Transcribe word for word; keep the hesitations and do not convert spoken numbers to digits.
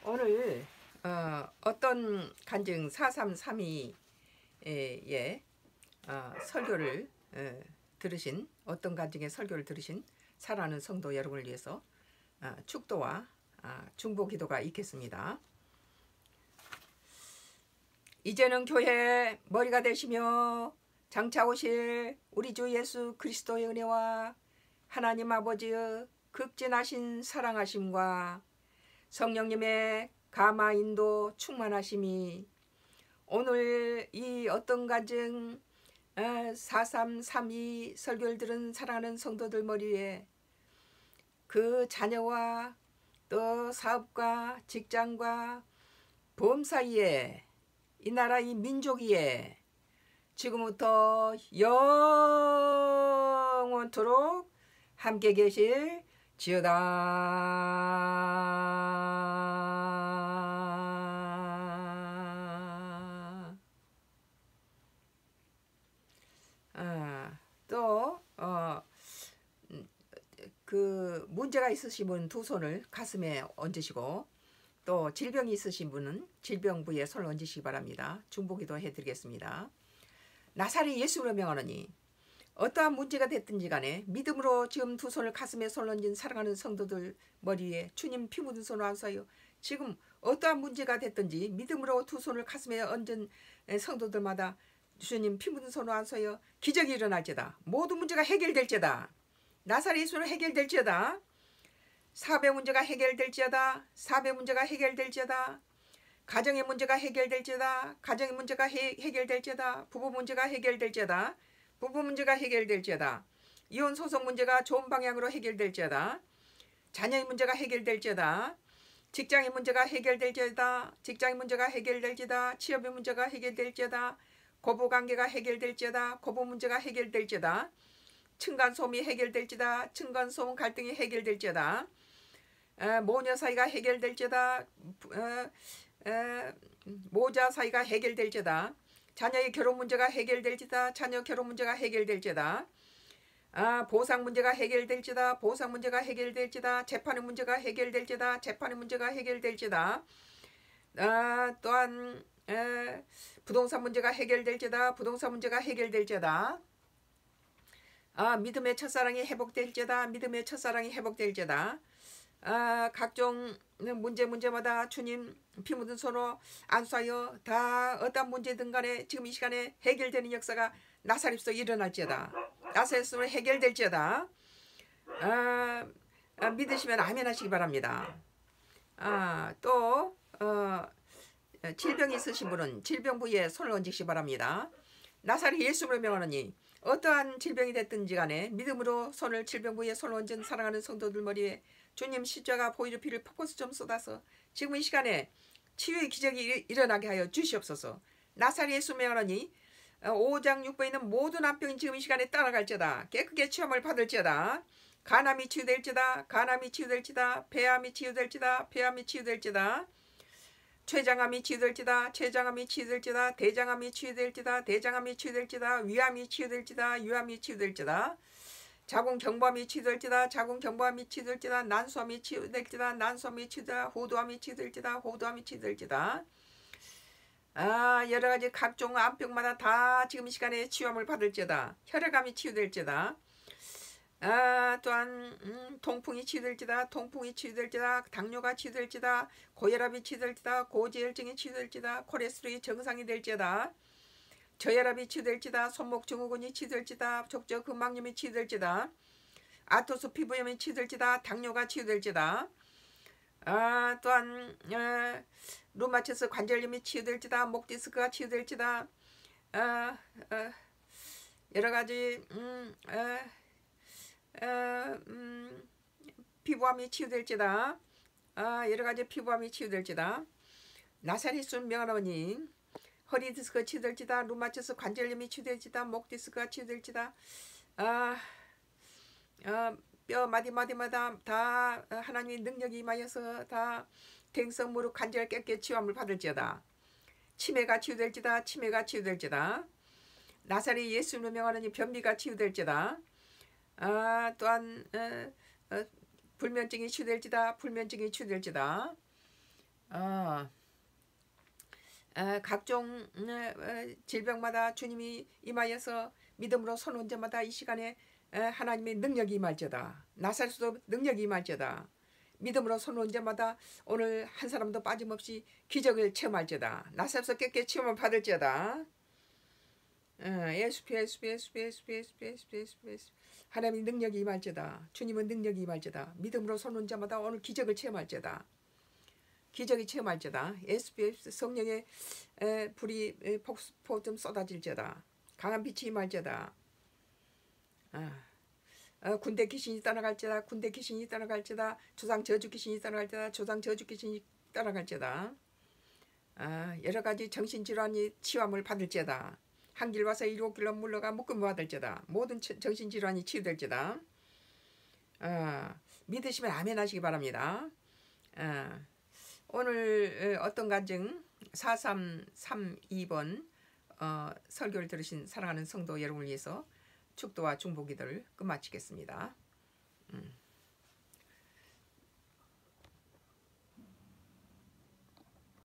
오늘 어, 어떤 간증 사삼삼이의 어, 설교를 어, 들으신 어떤 간증의 설교를 들으신 사랑하는 성도 여러분을 위해서 어, 축도와 어, 중보 기도가 있겠습니다. 이제는 교회 머리가 되시며 장차 오실 우리 주 예수 그리스도의 은혜와 하나님 아버지의 극진하신 사랑하심과 성령님의 감화 인도 충만하심이 오늘 이 어떤 간증 사삼삼이 설교를 들은 사랑하는 성도들 머리에 그 자녀와 또 사업과 직장과 보험 사이에 이 나라 이 민족 위에 지금부터 영원토록 함께 계실 지어다. 아, 또 어, 그 문제가 있으신 분 두 손을 가슴에 얹으시고 또 질병이 있으신 분은 질병 부위에 손을 얹으시기 바랍니다. 중보기도 해드리겠습니다. 나사렛 예수로 명하노니 어떠한 문제가 됐든지 간에 믿음으로 지금 두 손을 가슴에 손 얹은 사랑하는 성도들 머리에 주님 피 묻은 손을 안수하여 지금 어떠한 문제가 됐든지 믿음으로 두 손을 가슴에 얹은 성도들마다 주님 피 묻은 손을 안수하여 기적이 일어날지다. 모든 문제가 해결될지다. 나사렛 예수로 해결될지어다. 사배 문제가 해결될지어다. 사배 문제가 해결될지어다. 가정의 문제가 해결될지어다. 가정의 문제가 해, 해결될지어다. 부부 문제가 해결될지어다. 부부 문제가 해결될지어다. 이혼 소송 문제가 좋은 방향으로 해결될지어다. 자녀의 문제가 해결될지어다. 직장의 문제가 해결될지어다. 직장의 문제가 해결될지어다. 취업의 문제가 해결될지어다. 고부관계가 해결될지어다. 고부 문제가 해결될지어다. 층간소음이 해결될지다. 층간소음 갈등이 해결될지어다. 어, 모녀 사이가 해결될지어다. 어, 어, 모자 사이가 해결될지어다. 자녀의 결혼 문제가 해결될지다. 자녀 결혼 문제가 해결될지다. 아, 보상 문제가 해결될지다. 보상 문제가 해결될지다. 재판의 문제가 해결될지다. 재판의 문제가 해결될지다. 아, 또한 에, 부동산 문제가 해결될지다. 부동산 문제가 해결될지다. 아, 믿음의 첫사랑이 회복될지다. 믿음의 첫사랑이 회복될지다. 아, 각종 문제 문제마다 주님 피 묻은 손으로 안수하여 다 어떤 문제든 간에 지금 이 시간에 해결되는 역사가 나사렛에서 일어날지어다. 나사렛으로 해결될지어다. 아, 아, 믿으시면 아멘 하시기 바랍니다. 아, 또 어, 질병이 있으신 분은 질병 부위에 손을 얹으시기 바랍니다. 나사렛 예수로 명하노니 어떠한 질병이 됐든지 간에 믿음으로 손을 질병 부위에 손을 얹은 사랑하는 성도들 머리에 주님 십자가 보혈의 피를 폭포수 좀 쏟아서 지금 이 시간에 치유의 기적이 일어나게 하여 주시옵소서. 나사렛 예수 명하노니 오 장 육 번에 있는 모든 암병이 지금 이 시간에 따라갈지어다. 깨끗게 치유함을 받을지어다. 간암이 치유될지다. 간암이 치유될지다. 폐암이 치유될지다. 폐암이 치유될지다. 췌장암이 치유될지다. 췌장암이 치유될지다. 대장암이 치유될지다. 대장암이 치유될지다. 위암이 치유될지다. 위암이 치유될지다. 자궁경부암이 치유될지다. 자궁경부암이 치유될지다. 난소암이 치유될지다. 난소암이 치유될지다. 호두암이 치유될지다. 호두암이 치유될지다. 아, 여러가지 각종 암병마다 다 지금 이 시간에 치유함을 받을지어다. 혈액암이 치유될지다. 아, 또한 음, 통풍이 치유될지다. 통풍이 치유될지다. 당뇨가 치유될지다. 고혈압이 치유될지다. 고지혈증이 치유될지다. 콜레스테롤이 정상이 될지다. 저혈압이 치유될지다. 손목 증후군이 치유될지다. 족저 근막염이 치유될지다. 아토스 피부염이 치유될지다. 당뇨가 치유될지다. 아, 또한 아, 루마티스 관절염이 치유될지다. 목 디스크가 치유될지다. 아, 아, 여러가지 음, 아, 아, 음, 피부암이 치유될지다. 아, 여러가지 피부암이 치유될지다. 나사렛 예수 명하노니 허리 디스크가 치유될지다. 루마티스 관절염이 치유될지다. 목 디스크가 치유될지다. 아, 아, 뼈 마디마디마다 다 하나님의 능력이 임하여서 다 댕성 무릎 관절 깨끗이 치유함을 받을지어다. 치매가 치유될지다. 치매가 치유될지다. 나사렛 예수로 명하노니 변비가 치유될지다. 아, 또한 어, 어, 불면증이 치유될지다. 불면증이 치유될지다. 어, 어, 각종 어, 어, 질병마다 주님이 임하여서 믿음으로 손 얹은 자마다 이 시간에 어, 하나님의 능력이 임할지어다. 나살수도 능력이 임할지어다. 믿음으로 손 얹은 자마다 오늘 한 사람도 빠짐없이 기적을 체험할지어다. 나살수 깨끗이 체험을 받을지어다. 예수피 예수피 예수피 예수피 예수피 예수피 예수피 예수피 하나님의 능력이 임할지어다. 주님은 능력이 임할지어다. 믿음으로 손 얹은 자마다 오늘 기적을 체험할지어다. 기적이 체험할지어다. 예수피 성령의 에, 불이 폭포 좀 쏟아질지어다. 강한 빛이 임할지어다. 아, 어, 군대 귀신이 떠나갈지어다. 군대 귀신이 떠나갈지어다. 조상 저주 귀신이 떠나갈지어다. 조상 저주 귀신이 떠나갈지어다. 아, 여러 가지 정신질환이 치유함을 받을지어다. 한 길 와서 일곱 길로 물러가 묶음 받을지어다. 모든 정신질환이 치유될지어다. 아, 믿으시면 아멘 하시기 바랍니다. 아, 오늘 어떤 간증 사삼삼이 번 어, 설교를 들으신 사랑하는 성도 여러분을 위해서 축도와 중보기도를 끝마치겠습니다. 음.